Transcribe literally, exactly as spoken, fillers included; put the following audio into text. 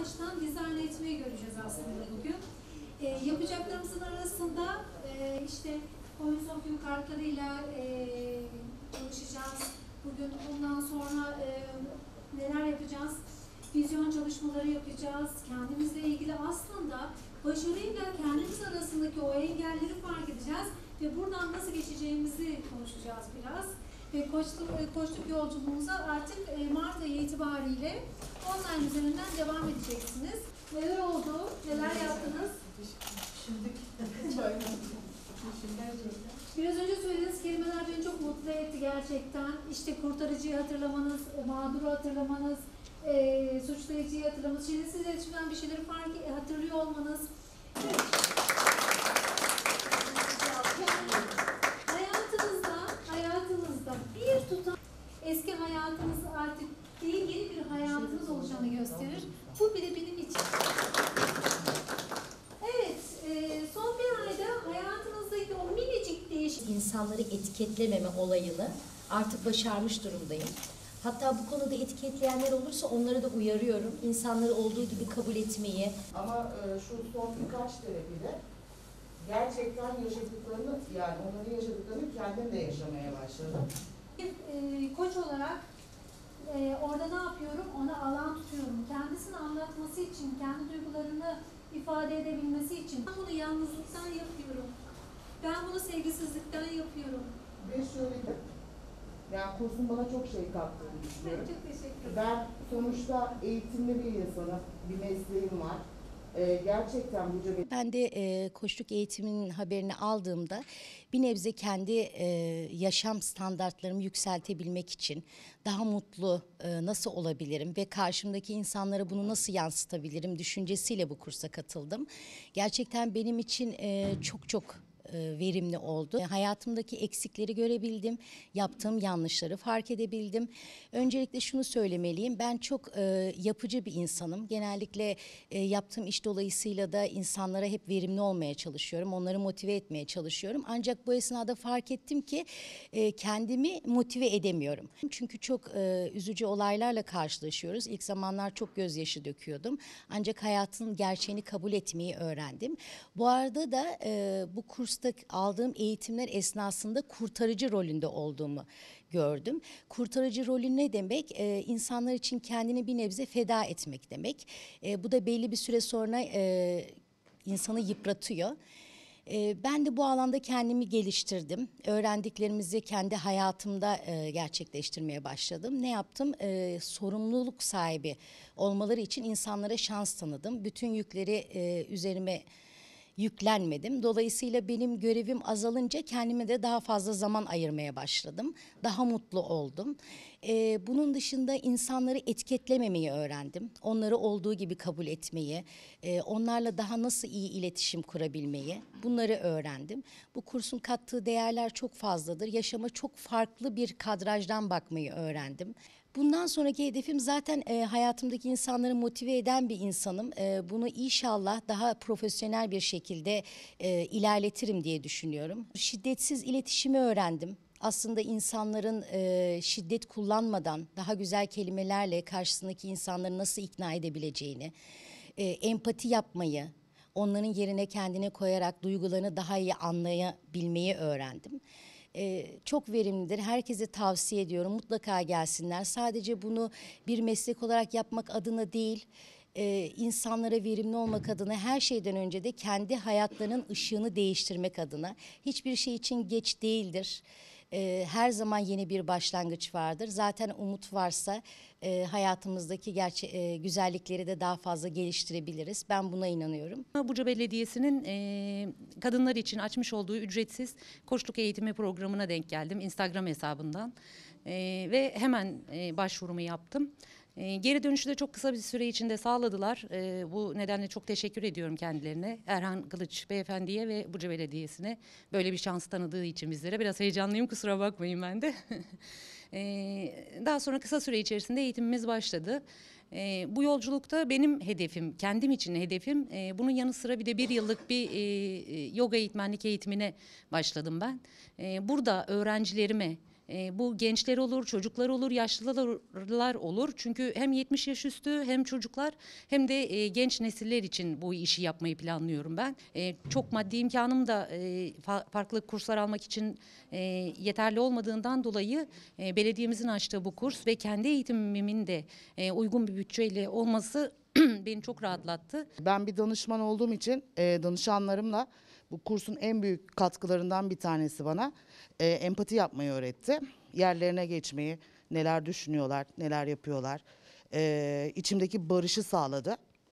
baştan dizayn etmeyi göreceğiz aslında bugün. E, yapacaklarımızın arasında e, işte oyun sohbim kartlarıyla e, çalışacağız. Bugün ondan sonra e, neler yapacağız? Vizyon çalışmaları yapacağız. Kendimizle ilgili aslında başarıyla kendimiz arasındaki o engelleri fark edeceğiz ve buradan nasıl geçeceğimizi konuşacağız biraz. Ve koçluk, koçluk yolculuğumuza artık Mart ayı itibariyle online üzerinden devam edeceksiniz. Neler oldu? Neler yaptınız? Biraz önce söylediğiniz kelimeler beni çok mutlu etti gerçekten. İşte kurtarıcıyı hatırlamanız, mağduru hatırlamanız, e, suçlayıcıyı hatırlamanız, şiddetsiz iletişimden bir şeyleri fark hatırlıyor olmanız. Evet. Hayatınızda, hayatınızda bir tutan eski hayatınız artık değil, yeni bir hayatınız olacağını gösterir. Bu bile benim için. Evet, e, son bir ayda hayatınızdaki o minicik değişim. İnsanları etiketlememe olayını artık başarmış durumdayım. Hatta bu konuda etiketleyenler olursa onları da uyarıyorum. İnsanları olduğu gibi kabul etmeyi. Ama e, şu son birkaç terapide gerçekten yaşadıklarını, yani onların yaşadıklarını kendim de yaşamaya başladım. Bir e, koç olarak e, orada ne yapıyorum? Ona alan tutuyorum. Kendisini anlatması için, kendi duygularını ifade edebilmesi için. Ben bunu yalnızlıktan yapıyorum. Ben bunu sevgisizlikten yapıyorum. Ve şöyle, yani kursun bana çok şey kattığını düşünüyorum. Çok teşekkür ederim. Ben sonuçta eğitimli bir insanım, bir mesleğim var. Ee, gerçekten bu cebe... Ben de e, koçluk eğitiminin haberini aldığımda bir nebze kendi e, yaşam standartlarımı yükseltebilmek için daha mutlu e, nasıl olabilirim ve karşımdaki insanlara bunu nasıl yansıtabilirim düşüncesiyle bu kursa katıldım. Gerçekten benim için e, çok çok verimli oldu. Hayatımdaki eksikleri görebildim, yaptığım yanlışları fark edebildim. Öncelikle şunu söylemeliyim, ben çok e, yapıcı bir insanım. Genellikle e, yaptığım iş dolayısıyla da insanlara hep verimli olmaya çalışıyorum, onları motive etmeye çalışıyorum. Ancak bu esnada fark ettim ki e, kendimi motive edemiyorum. Çünkü çok e, üzücü olaylarla karşılaşıyoruz. İlk zamanlar çok gözyaşı döküyordum. Ancak hayatın gerçeğini kabul etmeyi öğrendim. Bu arada da e, bu kurs aldığım eğitimler esnasında kurtarıcı rolünde olduğumu gördüm. Kurtarıcı rolü ne demek? Ee, insanlar için kendini bir nebze feda etmek demek. Ee, bu da belli bir süre sonra e, insanı yıpratıyor. Ee, ben de bu alanda kendimi geliştirdim. Öğrendiklerimizi kendi hayatımda e, gerçekleştirmeye başladım. Ne yaptım? Ee, sorumluluk sahibi olmaları için insanlara şans tanıdım. Bütün yükleri e, üzerime yüklenmedim. Dolayısıyla benim görevim azalınca kendime de daha fazla zaman ayırmaya başladım. Daha mutlu oldum. Ee, bunun dışında insanları etiketlememeyi öğrendim. Onları olduğu gibi kabul etmeyi, e, onlarla daha nasıl iyi iletişim kurabilmeyi, bunları öğrendim. Bu kursun kattığı değerler çok fazladır. Yaşama çok farklı bir kadrajdan bakmayı öğrendim. Bundan sonraki hedefim zaten e, hayatımdaki insanları motive eden bir insanım. E, bunu inşallah daha profesyonel bir şekilde e, ilerletirim diye düşünüyorum. Şiddetsiz iletişimi öğrendim. Aslında insanların e, şiddet kullanmadan daha güzel kelimelerle karşısındaki insanları nasıl ikna edebileceğini, e, empati yapmayı, onların yerine kendine koyarak duygularını daha iyi anlayabilmeyi öğrendim. Ee, çok verimlidir. Herkese tavsiye ediyorum. Mutlaka gelsinler. Sadece bunu bir meslek olarak yapmak adına değil, e, insanlara verimli olmak adına, her şeyden önce de kendi hayatlarının ışığını değiştirmek adına. Hiçbir şey için geç değildir. E, her zaman yeni bir başlangıç vardır. Zaten umut varsa e, hayatımızdaki gerçe e, güzellikleri de daha fazla geliştirebiliriz. Ben buna inanıyorum. Buca Belediyesi'nin e, kadınlar için açmış olduğu ücretsiz koçluk eğitimi programına denk geldim Instagram hesabından e, ve hemen e, başvurumu yaptım. E, geri dönüşü de çok kısa bir süre içinde sağladılar. E, bu nedenle çok teşekkür ediyorum kendilerine. Erhan Kılıç Beyefendi'ye ve Buca Belediyesi'ne böyle bir şans tanıdığı için bizlere. Biraz heyecanlıyım, kusura bakmayın ben de. e, daha sonra kısa süre içerisinde eğitimimiz başladı. E, bu yolculukta benim hedefim, kendim için hedefim, e, bunun yanı sıra bir de bir yıllık bir e, yoga eğitmenlik eğitimine başladım ben. E, burada öğrencilerime E, bu gençler olur, çocuklar olur, yaşlılar olur. Çünkü hem yetmiş yaş üstü hem çocuklar hem de e, genç nesiller için bu işi yapmayı planlıyorum ben. E, çok maddi imkanım da e, fa- farklı kurslar almak için e, yeterli olmadığından dolayı e, belediyemizin açtığı bu kurs ve kendi eğitimimin de e, uygun bir bütçeyle olması beni çok rahatlattı. Ben bir danışman olduğum için e, danışanlarımla bu kursun en büyük katkılarından bir tanesi bana e, empati yapmayı öğretti. Yerlerine geçmeyi, neler düşünüyorlar, neler yapıyorlar. E, içimdeki barışı sağladı.